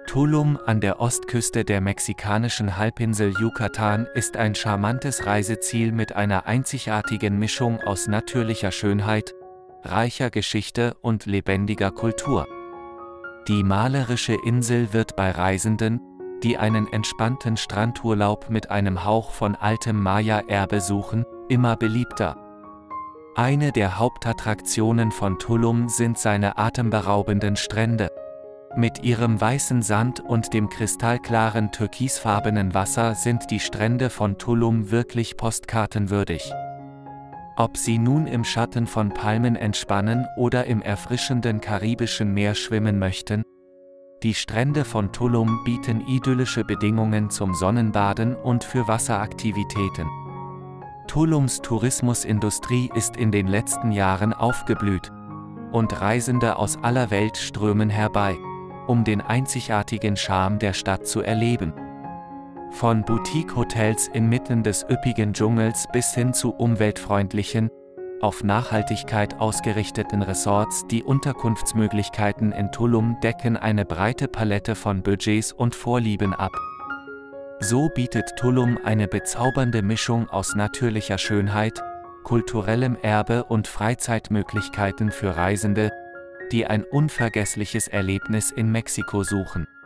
Tulum an der Ostküste der mexikanischen Halbinsel Yucatan ist ein charmantes Reiseziel mit einer einzigartigen Mischung aus natürlicher Schönheit, reicher Geschichte und lebendiger Kultur. Die malerische Insel wird bei Reisenden, die einen entspannten Strandurlaub mit einem Hauch von altem Maya-Erbe suchen, immer beliebter. Eine der Hauptattraktionen von Tulum sind seine atemberaubenden Strände. Mit ihrem weißen Sand und dem kristallklaren türkisfarbenen Wasser sind die Strände von Tulum wirklich postkartenwürdig. Ob Sie nun im Schatten von Palmen entspannen oder im erfrischenden karibischen Meer schwimmen möchten, die Strände von Tulum bieten idyllische Bedingungen zum Sonnenbaden und für Wasseraktivitäten. Tulums Tourismusindustrie ist in den letzten Jahren aufgeblüht, und Reisende aus aller Welt strömen herbei, um den einzigartigen Charme der Stadt zu erleben. Von Boutique-Hotels inmitten des üppigen Dschungels bis hin zu umweltfreundlichen, auf Nachhaltigkeit ausgerichteten Resorts, die Unterkunftsmöglichkeiten in Tulum decken eine breite Palette von Budgets und Vorlieben ab. So bietet Tulum eine bezaubernde Mischung aus natürlicher Schönheit, kulturellem Erbe und Freizeitmöglichkeiten für Reisende, die ein unvergessliches Erlebnis in Mexiko suchen.